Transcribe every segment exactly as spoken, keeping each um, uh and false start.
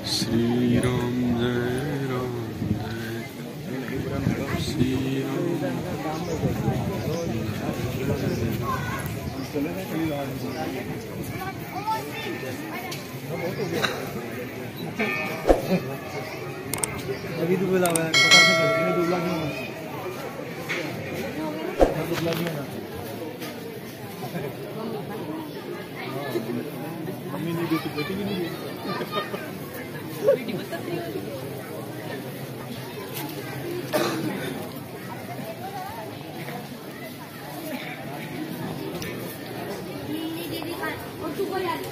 श्री राम जय राम जय श्री अभी तो बोला हुआ है पता से कर दो लाख में दो लाख में मम्मी नहीं देती बेटी भी नहीं देती बेटी बता रही है दीदी का और तू बोल यार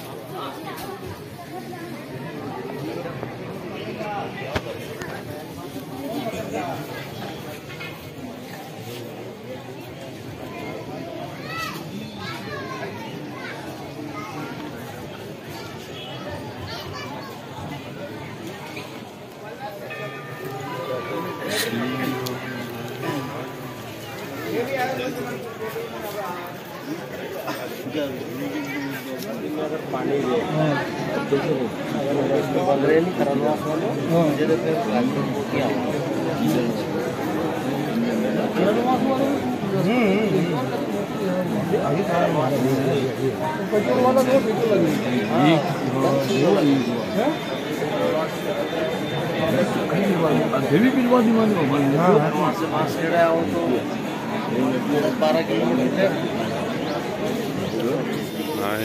पानी रेली करवा जरे पे क्या करवा हम्म आगे था पेट्रोल वाला तो पेट्रोल लगी हां देवी पिलवा दीवानी हो हां वहां से वहां से आया हो तो बारह किलोमीटर हाय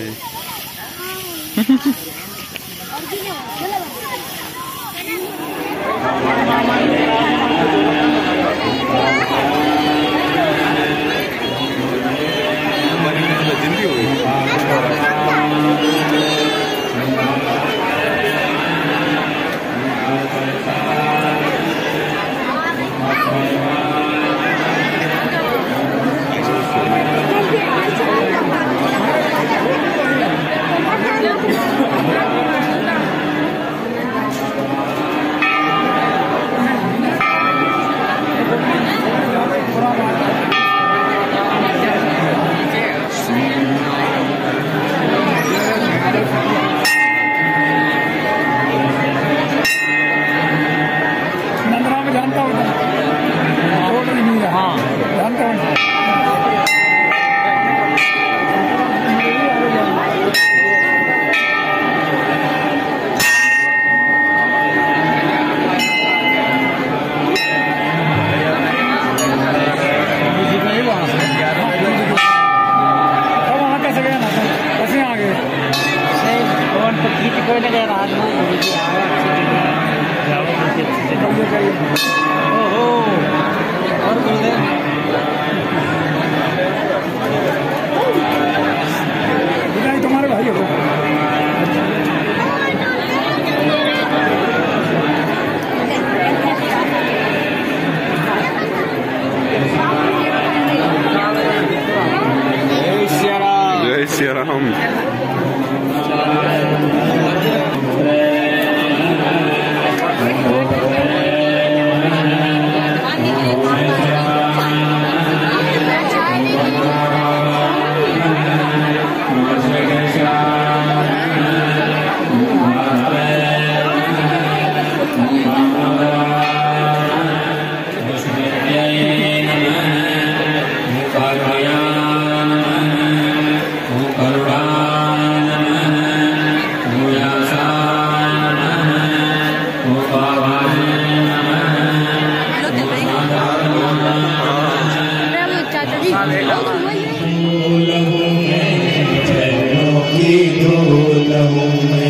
तुम्हारे भाई हो जय श्री राम लहू में